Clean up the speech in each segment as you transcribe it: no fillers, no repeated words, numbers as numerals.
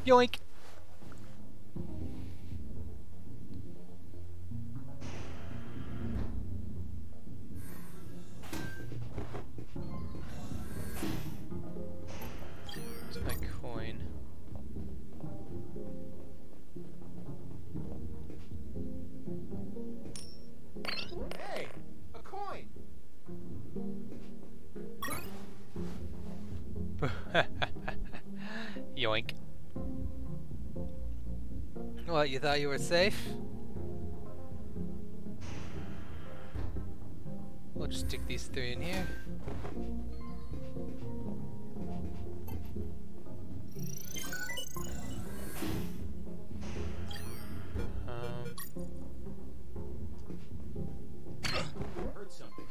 Yoink! Where's my coin? Hey, a coin. Yoink. What, you thought you were safe? We'll just stick these three in here. Heard something.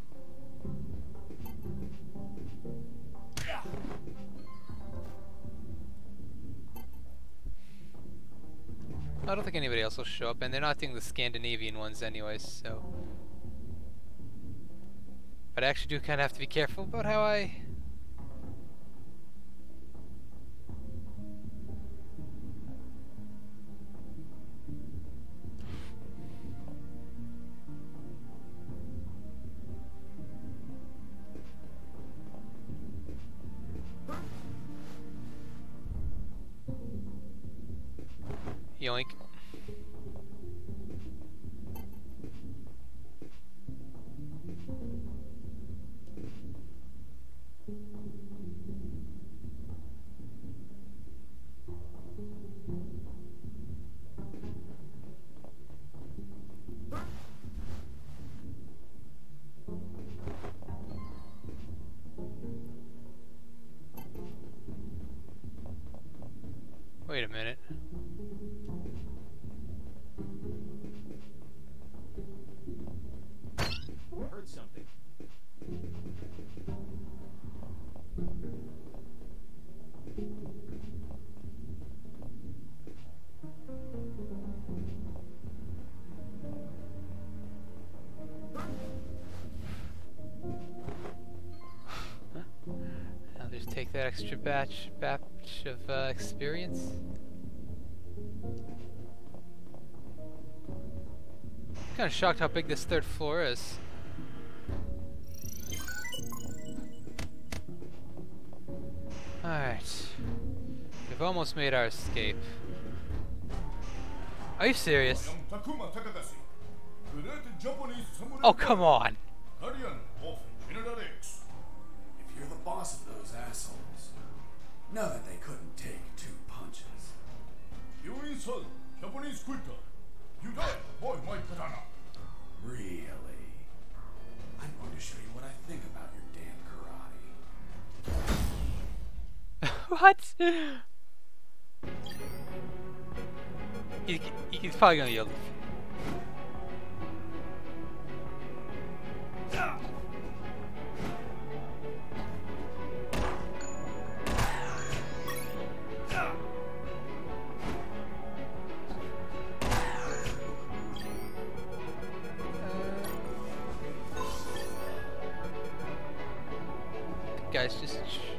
I don't think anybody else will show up, and they're not doing the Scandinavian ones anyways, so... But I actually do kind of have to be careful about how I... Yoink. Wait a minute. Heard something. Now just take that extra batch of experience. Kind of shocked how big this third floor is. Alright. We've almost made our escape. Are you serious? Oh, come on! If you're the boss of those assholes, know that they couldn't take 2 punches. Really? I'm going to show you what I think about your damn karate. What? He's probably gonna yell. Guys, just...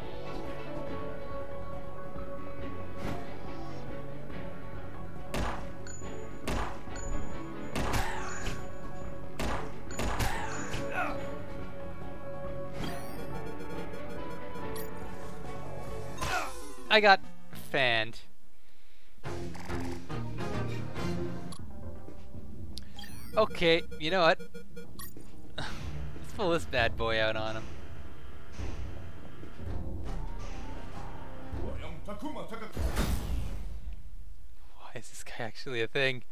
I got fanned. Okay, you know what? Let's pull this bad boy out on him. Why is this guy actually a thing?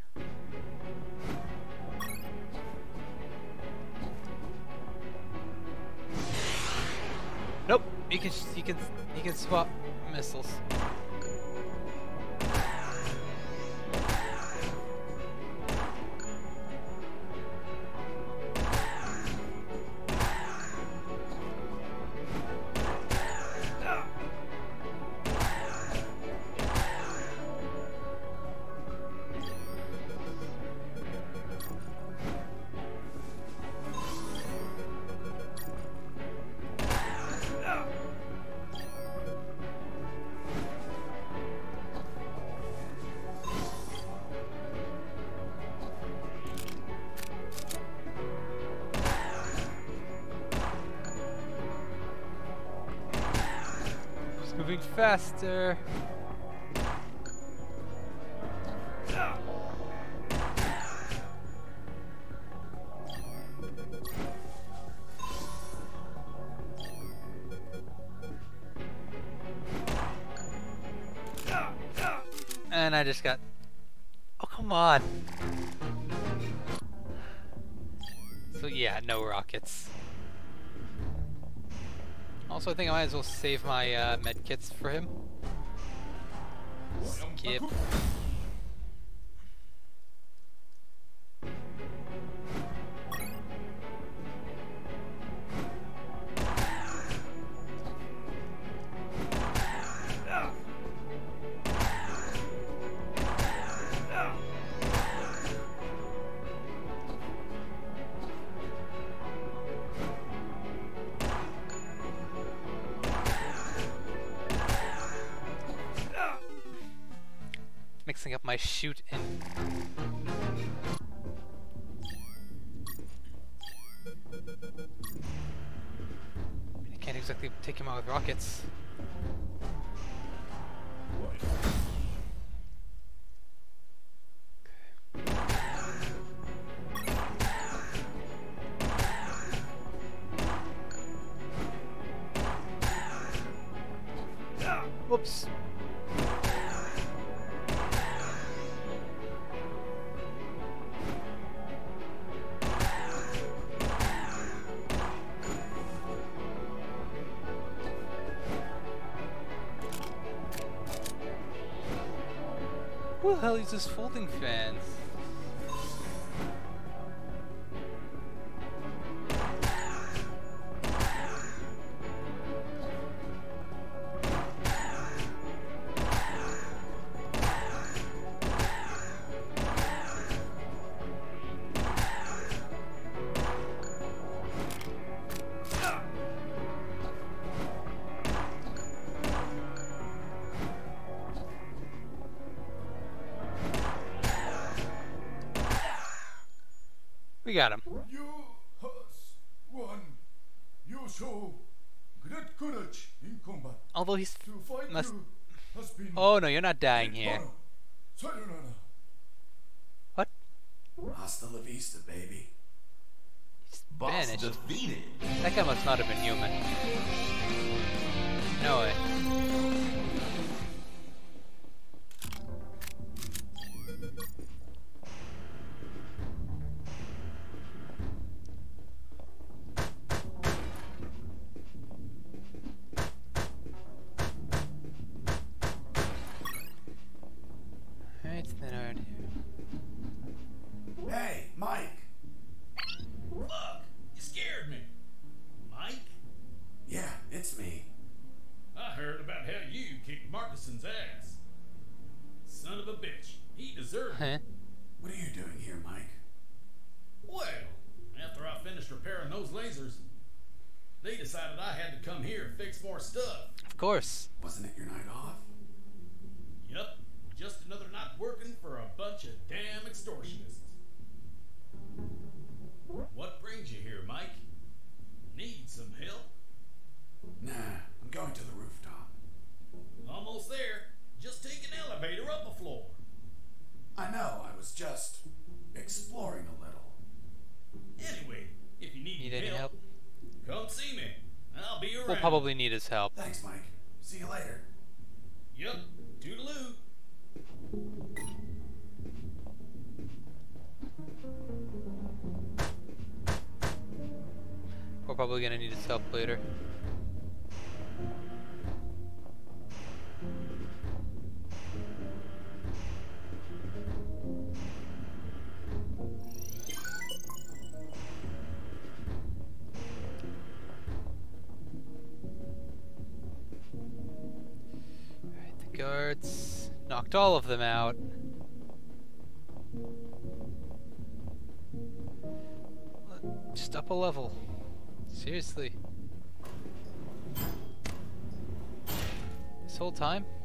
Nope. You can swap missiles. moving faster. And I just got... Oh, come on! So yeah, no rockets. Also, I think I might as well save my med kits for him. Skip. Mixing up my shoot and... I can't exactly take him out with rockets. Whoops. Who the hell uses folding fans? We got him. You has won. You show great courage in combat. Although he's To fight must. you has been Oh no, you're not dying great here. honor. Sayonara. What? Hasta la vista, baby. He's Boss vanished. defeated. That guy must not have been human. No way. Alright, then around here. Hey, Mike. Look, you scared me. Mike, Yeah, it's me. I heard about how you kicked Marcuson's ass. Son of a bitch. He deserved it. Huh? What are you doing here, Mike? Well, after I finished repairing those lasers, they decided I had to come here and fix more stuff. Of course. Wasn't it your night off? Yup, just another night working for a bunch of damn extortionists. What brings you here, Mike? Need some help? Nah, I'm going to the rooftop. Almost there. Just take an elevator up a floor. I know, I was just exploring a little. Anyway, if you Need any help? come see me. I'll be around. We'll probably need his help. Thanks, Mike. See you later. Yup, toodaloo. We're probably gonna need his help later. Alright, the guards knocked all of them out. Just up a level. Seriously. This whole time?